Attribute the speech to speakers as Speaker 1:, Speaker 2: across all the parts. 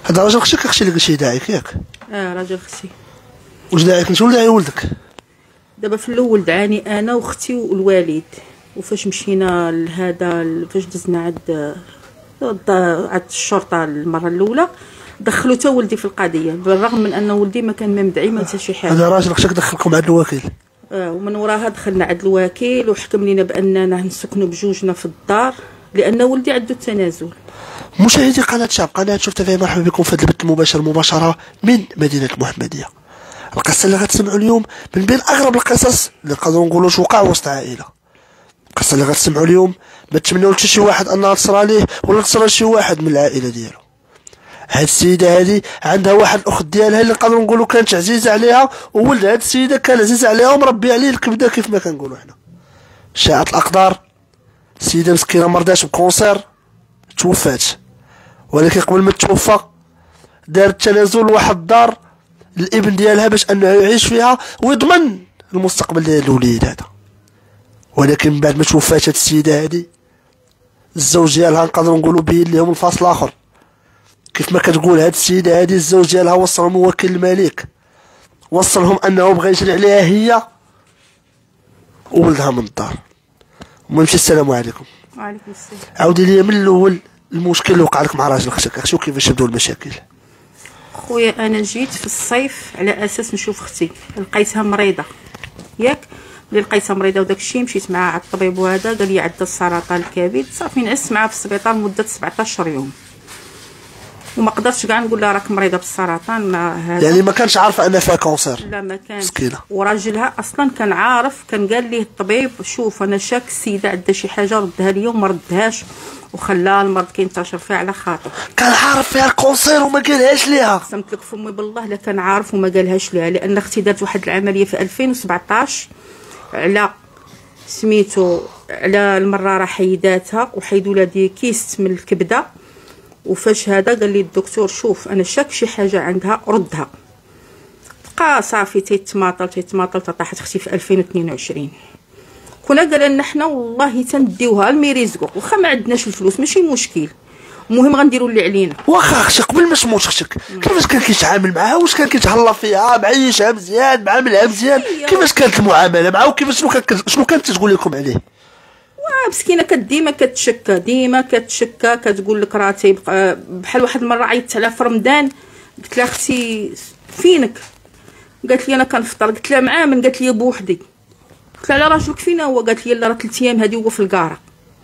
Speaker 1: هذا راجل خشك اختي اللي قلتي داعيك ياك؟
Speaker 2: راجل خشي.
Speaker 1: واش داعيك انت ولا داعي ولدك؟
Speaker 2: دابا في الاول دعاني انا واختي والوالد، وفاش مشينا لهذا فاش دزنا عند الشرطه المره الاولى دخلوا تا ولدي في القضيه، بالرغم من ان ولدي ما كان مدعي ما حتى شي حاجه.
Speaker 1: هذا راجل خشك دخلكم عند الوكيل؟
Speaker 2: ومن وراها دخلنا عند الوكيل وحكم لنا باننا نسكنوا بجوجنا في الدار لان ولدي عنده التنازل.
Speaker 1: مشاهدي قناه شاب، قناه شفت فيها، مرحبا بكم في هذا البث المباشر مباشره من مدينه المحمديه. القصه اللي غتسمعوا اليوم من بين اغرب القصص اللي نقدروا نقولوا وقع وسط عائله. القصه اللي غتسمعوا اليوم ما تمناو حتى شي واحد انها تصرى ليه ولا تصرى لشي واحد من العائله ديالو. هاد السيده هادي عندها واحد الاخت ديالها اللي نقدروا نقولوا كانت عزيزه عليها، وولد هاد السيده كان عزيز عليها ومربي عليه الكبده كيف ما كنقولوا حنا. شاءت الاقدار السيده مسكينه مرضاش بكونسير توفات، ولكن قبل ما تتوفى دارت تنازل لواحد الدار الابن ديالها باش انه يعيش فيها ويضمن المستقبل ديال الوليد هذا. ولكن بعد ما توفات هاد السيده هادي الزوج ديالها نقدروا نقولوا بين لهم الفصل الاخر. كيف ما كتقول هاد السيده هادي الزوج ديالها وصلهم وكيل الملك، وصلهم انه بغى يجري عليها هي وولدها من الدار. المهم السلام عليكم.
Speaker 2: وعليكم السلام.
Speaker 1: عاودي لي من الاول المشكل اللي وقع لك مع راجل اختك، اختي وكيفاش بداو المشاكل؟
Speaker 2: خويا انا جيت في الصيف على اساس نشوف اختي، لقيتها مريضه ياك، اللي لقيتها مريضه وداك الشيء مشيت معها على الطبيب وهذا قال لي عندها السرطان الكبد، صافي نعست معها في السبيطار مده 17 يوم وما قدرتش كاع نقول لها راك مريضه بالسرطان. هذا
Speaker 1: يعني ما كانش عارفه ان فيها كونسير؟
Speaker 2: لا ما كانش.
Speaker 1: مسكينه.
Speaker 2: وراجلها اصلا كان عارف، كان قال ليه الطبيب شوف انا شاك السيده عندها شي حاجه ردها لي وما ردهاش وخلاها المرض كينتشر فيها على خاطر.
Speaker 1: كان عارف فيها الكونسير وما قالهاش ليها؟
Speaker 2: قسمت لك فمي بالله لا كان عارف وما قالهاش ليها، لان اختي دارت واحد العمليه في 2017 على سميتو على المراره حيداتها وحيدوا لها دي كيست من الكبده، وفاش هذا قال لي الدكتور شوف انا شاك شي حاجه عندها ردها. بقى صافي تيتماطل طاحت اختي في 2022. كنا قال لنا حنا والله تنديوها الميريزكو واخا ما عندناش الفلوس ماشي مشكل، المهم غنديروا اللي علينا.
Speaker 1: واخا اختك قبل ما تموت اختك كيفاش كان كيتعامل معها؟ واش كان كيتهلا فيها، معيشها مزيان، معاملها مزيان؟ كيفاش كانت المعامله معها وكيفاش شنو كانت تقول لكم عليه؟
Speaker 2: مسكينه ديما كتشكى كتقول لك راه تيبقى بحال واحد المره عيطت عليها في رمضان قلت لها اختي فينك؟ قالت لي انا كنفطر. قلت لها مع من؟ قالت لي بوحدي. قلت لها على راجلك فين هو؟ قالت لي لا راه 3 ايام هادي هو في الكاره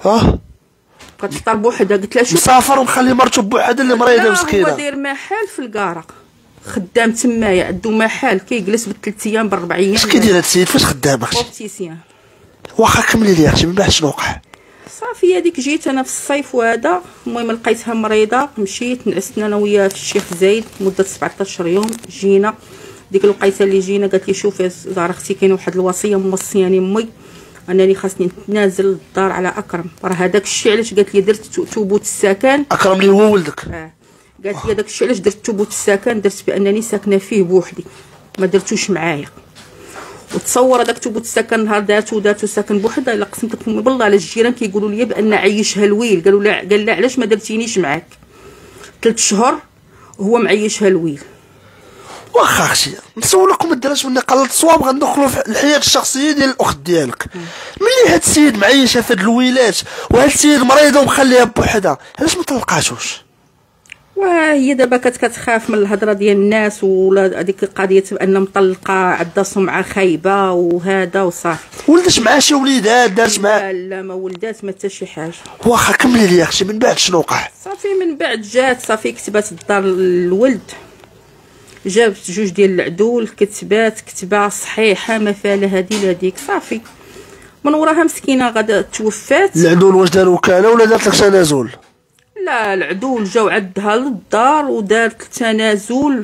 Speaker 2: كتفطر بوحدها. قلت لها شوف
Speaker 1: مسافر ومخلي مرته بوحدها اللي مريضه مسكينه.
Speaker 2: هو داير محل في الكاره خدام تمايا عنده محل كيجلس ب3 ايام ب4 ايام.
Speaker 1: اش كيدير هاد السيد؟ فاش خدام اختي؟
Speaker 2: اوبتيسيان.
Speaker 1: واخا كملي لي اختي من بعد شنو وقع؟
Speaker 2: صافي هذيك جيت انا في الصيف وهذا، المهم لقيتها مريضه مشيت نعسنا انا وياها في الشيخ زايد مده 17 يوم. جينا ديك الوقيته اللي جينا قالت لي شوفي دار اختي كاين واحد الوصيه موصياني امي انني خاصني نتنازل للدار على اكرم، راه هذاك الشيء علاش قالت لي درت ثبوت السكن.
Speaker 1: اكرم اللي هو ولدك؟
Speaker 2: قالت لي هذاك الشيء علاش درت ثبوت السكن، درت بانني ساكنه فيه بوحدي ما درتوش معايا. وتصور هذاك ثبوت السكن نهار داتو ساكن بوحدها. الا قسمت لكم بالله على الجيران كيقولوا لي بان عيشها الويل. قالوا لا، قال لا علاش ما درتينيش معاك 3 شهور وهو معيشها الويل.
Speaker 1: واخا اختي نسولكم ما دارش مني قلت الصواب غندخلوا في الحياه الشخصيه ديال الاخت ديالك. ملي هاد السيد معيشه في هاد الويلات وهاد السيد مريضه ومخليها بوحدها، علاش ما طلقاتوش؟
Speaker 2: وهي دابا كتخاف من الهضره ديال الناس ولا هذيك القضيه بان مطلقه عندها سمعه خايبه وهذا وصافي.
Speaker 1: ولدت مع شي وليدات؟ دارت مع؟
Speaker 2: لا ما ولدات ما حتى شي حاجه.
Speaker 1: واخا كملي لي اختي من بعد شنو وقع؟
Speaker 2: صافي من بعد جات صافي كتبات الدار الولد، جابت 2 ديال العدول كتبه صحيحه ما فيها لا هادي لا هاديك. صافي من وراها مسكينه غدا توفات.
Speaker 1: العدول واش دار وكاله ولا دارت لك تنازل؟
Speaker 2: لا العدول جاو عندها للدار ودارت تنازل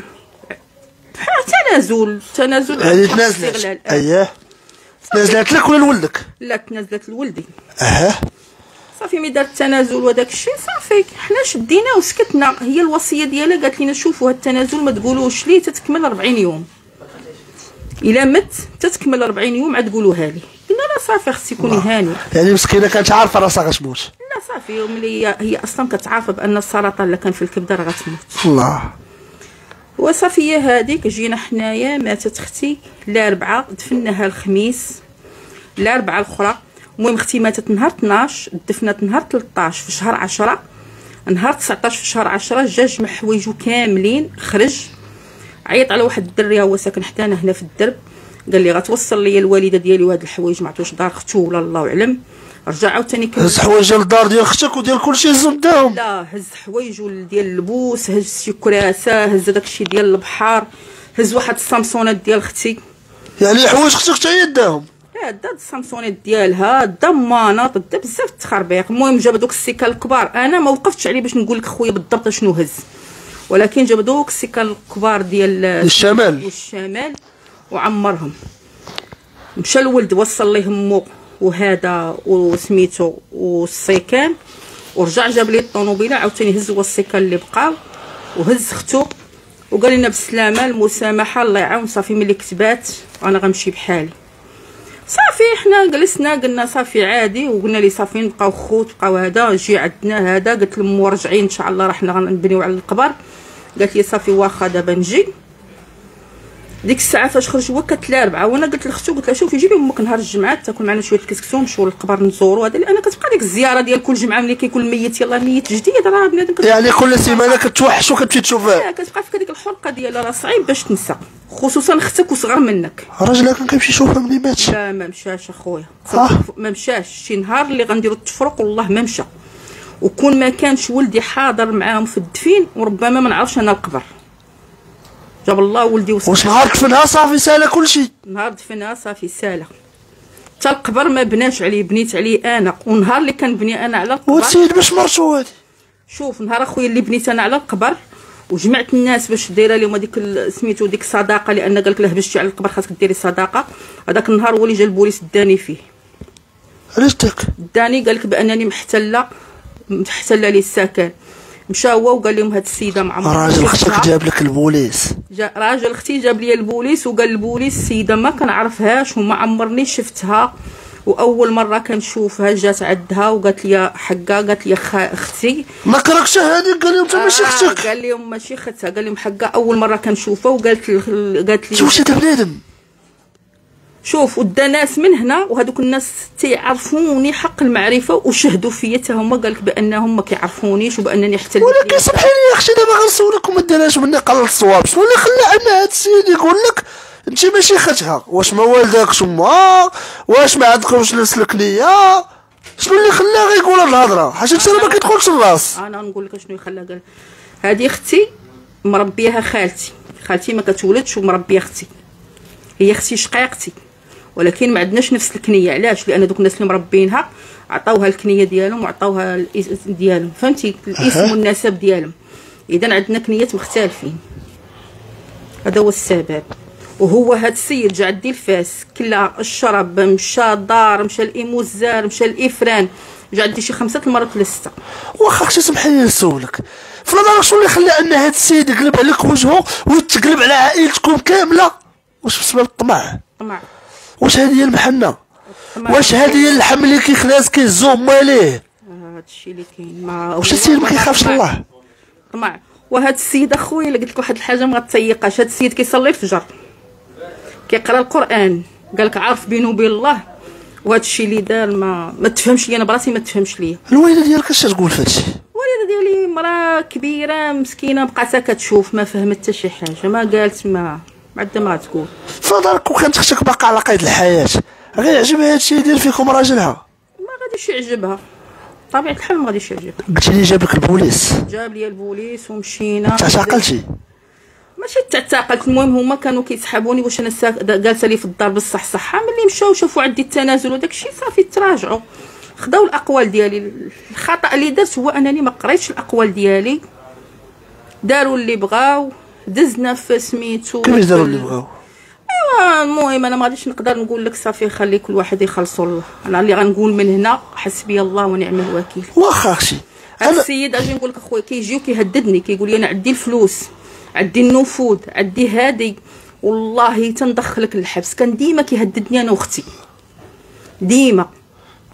Speaker 1: يعني تنازلت؟ اييه تنازلت لك ولا لولدك؟
Speaker 2: لا تنازلت لولدي. صافي ملي دارت التنازل وداك الشيء صافي حنا شدينا وسكتنا. هي الوصيه ديالها قالت لنا شوفوا هاد التنازل ما تقولوش ليه تتكمل 40 يوم، الا مت تتكمل 40 يوم عاد تقولوها لي. قلنا لا صافي خصك تكوني هانيه.
Speaker 1: يعني مسكينه كانت عارفه راسها غتموت؟
Speaker 2: صافي ملي هي اصلا كتعرف بان السرطان اللي كان في الكبده راه غتموت.
Speaker 1: الله.
Speaker 2: وصافي هذيك جينا حنايا ماتت اختي الاربعاء، دفناها الخميس الاربعاء الاخرى. المهم اختي ماتت نهار 12 دفنات نهار 13 في شهر 10. نهار 19 في شهر 10 جا جمع حوايجو كاملين خرج، عيط على واحد الدري هو ساكن حدانا هنا في الدرب، قال لي غتوصل لي الوالده ديالي وهاد الحوايج ما عطوش دار اختو ولا الله اعلم. رجع عاوتاني
Speaker 1: هز حوايج للدار ديال اختك وديال كلشي هزو داهم.
Speaker 2: لا هز حوايجو ديال اللبوس، هز شي كراسه، هز داكشي ديال البحر، هز واحد السامسونات ديال اختي.
Speaker 1: يعني حوايج اختك حتى هي داهم.
Speaker 2: دا السامسونات ديالها، دا ماناط، دا بزاف التخربيق. المهم جاب دوك السكان الكبار، انا ما وقفتش عليه باش نقول لك خويا بالضبط شنو هز، ولكن جاب دوك السكان الكبار ديال الشمال وعمرهم. مشى الولد وصل ليه مو وهذا وسميتو والسيكان، ورجع جاب لي الطوموبيله عاوتاني هز هو السيكان اللي بقاو وهز اختو وقال لنا بالسلامه المسامحه الله يعاون. صافي ملي كتبات انا غنمشي بحالي. صافي حنا جلسنا قلنا صافي عادي، وقلنا لي صافي نبقاو خوت بقاو هذا جي عندنا هذا. قلت لمو رجعين ان شاء الله راه حنا غنبنيو على القبر. قالت لي صافي واخا دابا نجي. ديك الساعه فاش خرج هو كانت الاربعاء، وانا قلت لختو قلت لها شوفي جيبي امك نهار الجمعه تاكل معنا شويه الكسكسو نمشيو للقبر نزورو هذا، لان كتبقى ديك الزياره ديال كل جمعه ملي كيكون الميت يلاه ميت جديد راه بنادم
Speaker 1: يعني كل سيمانه كتوحش وكتمشي تشوفها.
Speaker 2: كتبقى في هذيك الحلقه ديالها راه صعيب باش تنسى، خصوصا اختك وصغر منك.
Speaker 1: الراجل كان كيمشي يشوفها ملي مات.
Speaker 2: لا ما مشاش اخويا، ما مشاش. شي نهار اللي غنديروا التفرق والله ما مشى، وكون ما كانش ولدي حاضر معاهم في الدفين وربما ما نعرفش انا القبر. جاب الله ولدي وصل.
Speaker 1: واش نهار دفنها صافي سالا كلشي؟
Speaker 2: نهار دفنها صافي سالا، حتى القبر ما بناش عليه، بنيت عليه انا. ونهار اللي كنبني انا على القبر
Speaker 1: والسيد باش مرتو هادي.
Speaker 2: شوف نهار اخويا اللي بنيت انا على القبر وجمعت الناس باش دايره لهم هذيك سميتو ديك الصداقه، لان قالك له بشتي على القبر خاصك ديري صداقه. هذاك النهار هو اللي جا البوليس داني فيه.
Speaker 1: علاش داك؟
Speaker 2: داني قالك بانني محتله لي السكن. مشى هو وقال لهم هاد السيده مع
Speaker 1: راجل اختك جاب لك البوليس.
Speaker 2: راجل اختي جاب لي البوليس وقال البوليس السيده ما كنعرفهاش وما عمرني شفتها، واول مره كنشوفها جات عندها وقالت لي حقا، قالت لي اختي
Speaker 1: ما كرهكش هذه. قال لهم انت ماشي اختك.
Speaker 2: قال لهم ماشي اختها، قال لهم حقا اول مره كنشوفها. وقالت لي
Speaker 1: واش هذا بنادم؟
Speaker 2: شوف ودا ناس من هنا وهذوك الناس تيعرفوني حق المعرفه وشهدوا فيا حتى هما، قالك بانهم ما كيعرفونيش وبانني حتى
Speaker 1: ولكن سمحي لي يا اختي دابا غنسولك وما دارهاش مني قلل الصواب. شنو اللي خلى عندنا هذا السيد يقول لك انت ماشي اختها؟ واش ما والداكش امها؟ واش ما عندكمش نفس الكنيه؟ شنو اللي خلاه غيقول هاد الهضره؟ حاجه انت ما كيدخلش الراس.
Speaker 2: انا نقول لك شنو خلاه. قال هذه اختي مربيها خالتي ما كتولدش ومربيه اختي، هي اختي شقيقتي، ولكن ما عندناش نفس الكنيه. علاش؟ لان دوك الناس اللي مربينها عطاوها الكنيه ديالهم وعطاوها الاسم ديالهم، فهمتي؟ الاسم والنسب ديالهم. اذا عندنا كنيات مختلفين، هذا هو السبب. وهو هاد السيد جا عندي الفاس كلا الشرب، مشى الدار، مشى الايموزار، مشى الافران، جا عندي شي 5 المرات ولا 6.
Speaker 1: واخا اختي سمحي لي نسولك، في نظرك شنو اللي خلى ان هاد السيد يقلب عليك وجهه وتقلب على عائلتكم كامله؟ واش بسبب الطمع؟ واش هذه هي المحنه؟ واش هذه هي اللحم اللي كيخلاص كيهزو ماليه؟
Speaker 2: هادشي اللي كاين.
Speaker 1: واش السيد ما كيخافش الله؟
Speaker 2: طمع. وهاد السيد اخويا اللي قلت لك واحد الحاجه ما غتسيقاش، هاد السيد كيصلي الفجر، كيقرا القران، قالك عارف بينه وبين الله. وهذا الشيء اللي دار ما تفهمش لي، انا براسي ما تفهمش ليا.
Speaker 1: الوالده ديالك اش تقول في هادشي؟
Speaker 2: الوالده ديالي مراه كبيره مسكينه بقاتها كتشوف، ما فهمت حتى شي حاجه، ما قالت ما عندها ما تقول.
Speaker 1: في نظرك وكانت اختك باقا على قيد الحياه غيعجبها هادشي يدير فيكم راجلها؟
Speaker 2: ما غاديش يعجبها، طبيعه الحال ما غاديش يعجبها.
Speaker 1: قلتي لي جاب لك البوليس؟
Speaker 2: جاب لي البوليس ومشينا.
Speaker 1: تعتقلتي؟
Speaker 2: ماشي تعتقلت. المهم هما كانوا كيسحبوني واش انا جالسه لي في الدار بصح صحه. ملي مشاو شافوا عندي التنازل وداك الشيء صافي تراجعوا، خداو الاقوال ديالي. الخطا اللي درت هو انني ما قريتش الاقوال ديالي، داروا اللي بغاو، دزنا في سميتو.
Speaker 1: كيفاش داروا اللي بغاو؟
Speaker 2: ايوا المهم انا ما غاديش نقدر نقول لك صافي خلي كل واحد يخلصوا الله. انا اللي غنقول من هنا حسبي الله ونعم الوكيل.
Speaker 1: واخا اختي
Speaker 2: هذا السيد اجي نقول لك اخويا كيجي وكيهددني، كيقول لي انا عندي الفلوس، عندي النفوذ، عندي هادي، والله تندخلك للحبس. كان ديما كيهددني انا واختي ديما.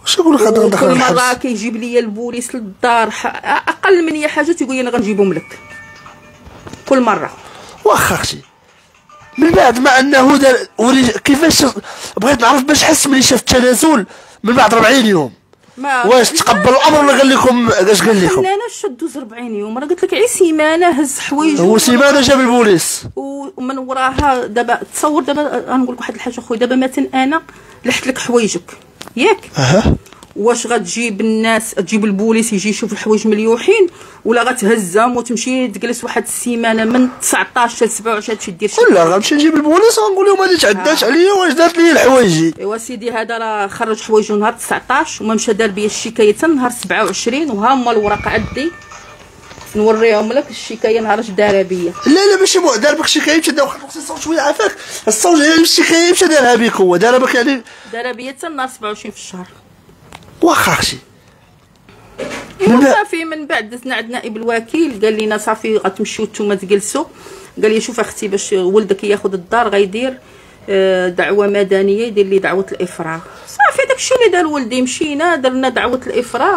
Speaker 1: واش يقول لك هذا دخل
Speaker 2: كل مره
Speaker 1: الحبس؟
Speaker 2: كيجيب لي البوليس للدار، اقل من هي حاجه تيقول لي انا غنجيبهم لك كل مره.
Speaker 1: واخا اختي من بعد ما انه دار كيفاش بغيت نعرف باش حس ملي شاف التنازل من بعد 40 يوم واش تقبل الامر ولا قال لكم اش قال لكم؟
Speaker 2: لا انا شدو 40 يوم، انا قلت لك غير سيمانه هز حوايجو،
Speaker 1: هو سيمانه جاب البوليس
Speaker 2: ومن وراها دابا تصور. دابا غنقول لك واحد الحاجه اخويا، دابا مثلا انا لحت لك حوايجك ياك، واش غتجيب الناس تجيب البوليس يجي يشوف الحوايج مليوحين، ولا غتهزهم وتمشي تجلس واحد السيمانه من 19 ل 27 تمشي دير شي؟
Speaker 1: لا غنمشي نجيب البوليس ونقول لهم هذه تعدات عليا واش دارت لي الحوايجي.
Speaker 2: ايوا سيدي هذا راه خرج حوايجو نهار 19 وما مشى دار بيا الشكايه حتى نهار 27، وها هما الوراق عندي نوريهم لك الشكايه نهار اش دارها بيا.
Speaker 1: لا ماشي دار بك شكايه مشى دار واحد الصوت شويه عافاك الصوت ديال الشكايه مشى دارها بك هو دارها بك يعني
Speaker 2: دارها بيا حتى نهار 27 في الشهر.
Speaker 1: واخا اختي
Speaker 2: صافي من بعد دزنا عند نائب الوكيل قال لنا صافي غتمشيو نتوما تجلسوا. قال لي شوف اختي باش ولدك ياخذ الدار غيدير دعوه مدنيه، يدير لي دعوه الافراغ. صافي داكشي اللي دار ولدي، مشينا درنا دعوه الافراغ،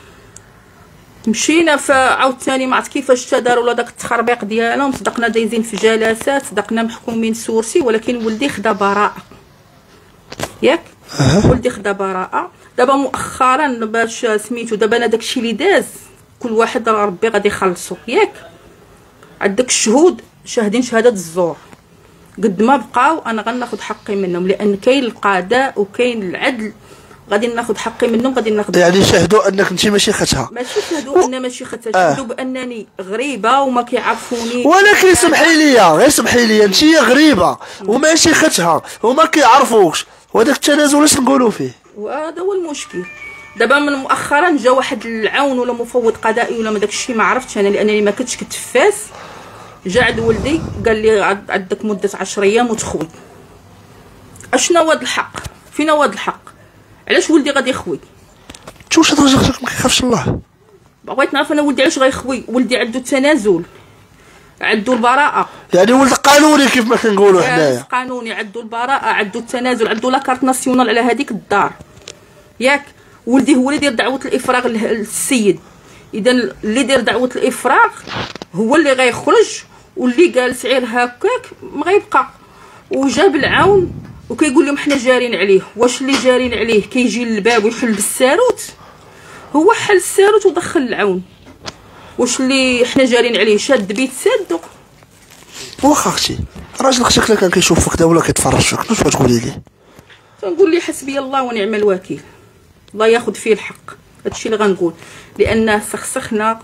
Speaker 2: مشينا فعاوتاني ما عرفت كيفاش تداروا داك التخربيق ديالهم، صدقنا دايزين في جلسات، صدقنا محكومين سورسي، ولكن ولدي خدا براءه ياك. ولدي خدا براءه. دابا مؤخرا باش سميتو دابا انا داكشي اللي داز كل واحد راه ربي غادي يخلصو ياك. عندك الشهود شاهدين شهاده الزور، قد ما بقاو انا غناخذ حقي منهم، لان كاين القضاء وكاين العدل، غادي ناخذ حقي منهم، غادي ناخذ.
Speaker 1: يعني شاهدوا انك انت ماشي ختها؟
Speaker 2: ماشي شاهدوا ان ماشي ختها، شاهدوا بانني غريبه وما كيعرفوني.
Speaker 1: ولكن سمحي لي غير سمحي لي، انت غريبه وماشي ختها وما كيعرفوكش، وهذاك التنازل اش نقولوا فيه؟
Speaker 2: وهذا هو المشكل. دابا من مؤخرا جا واحد العون ولا مفوض قضائي ولا ما داكشي ما عرفتش انا، لانني ما كنتش كتفاس. جا عند ولدي قال لي عندك مده 10 ايام وتخوي. اشنا هو هذا الحق؟ فينا هو هذا الحق؟ علاش ولدي غادي يخوي؟
Speaker 1: انت واش راجل ما كيخافش الله؟
Speaker 2: بغيت نعرف انا ولدي علاش غيخوي. ولدي عنده التنازل، عنده البراءه،
Speaker 1: يعني ولد قانوني كيف ما كنقولوا حنايا.
Speaker 2: قانوني، عنده البراءه، عنده التنازل، عنده لاكارت ناسيونال على هذيك الدار ياك. ولدي هو اللي دير دعوه الافراغ للسيد، اذا اللي دير دعوه الافراغ هو اللي غيخرج، واللي جالس غير هكاك ما غيبقى. وجاب العون وكيقول لهم حنا جارين عليه. واش اللي جارين عليه كيجي للباب ويحل بالساروت؟ هو حل الساروت ودخل العون. واش اللي حنا جارين عليه شاد بيت سادو؟
Speaker 1: واخا اختي راجل اختك كان كيشوف فيك ولا كيتفرج فيك، شنو تقولي ليه؟
Speaker 2: تنقول لي حسبي الله ونعم الوكيل، الله ياخذ فيه الحق. هادشي اللي غنقول، لان سخسخنا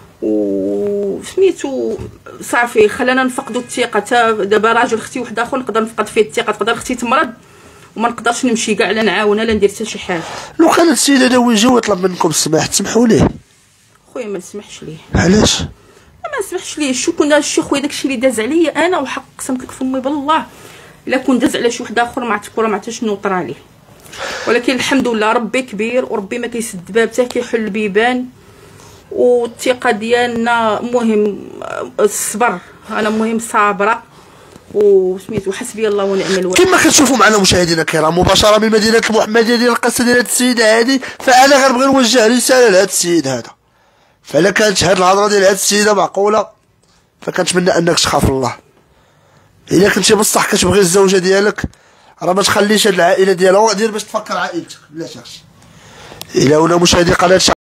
Speaker 2: وسميتو صافي خلانا نفقدوا الثقه. دابا راجل اختي واحد اخر نقدر نفقد فيه الثقه، تقدر اختي تمرض وما نقدرش نمشي كاع لا نعاونها لا ندير حتى شي حاجه.
Speaker 1: لو كان السيد هذا ويجي ويطلب منكم السماح تسمحوا ليه؟
Speaker 2: خويا ما نسمحش ليه.
Speaker 1: علاش؟
Speaker 2: ما نسمحش ليه. شو كنا شي خويا داكشي اللي داز عليا انا، وحق قسمت لك فمي بالله الا كون داز على شي واحد اخر ما عرفت ما عرفتش شنو طرا ليه. ولكن الحمد لله ربي كبير وربي ما كيسد باب حتى كيحل البيبان. والثقه ديالنا مهم الصبر، انا مهم صابره وسميتو حسبي الله ونعم الوكيل.
Speaker 1: كما كتشوفوا معنا مشاهدينا الكرام مباشره من مدينه المحمديه ديال القصه ديال هذا السيد هادي، فانا غنبغي نوجه رساله لهذا السيد هذا. فالا كانت هاد الهضره ديال هاد السيده معقوله فكنتمنى انك تخاف الله. الا كنتي بصح كتبغي الزوجه ديالك راه ما تخليش هاد العائله ديالها دير باش تفكر عائلتك بلا شك. الى هنا مشاهدي قناه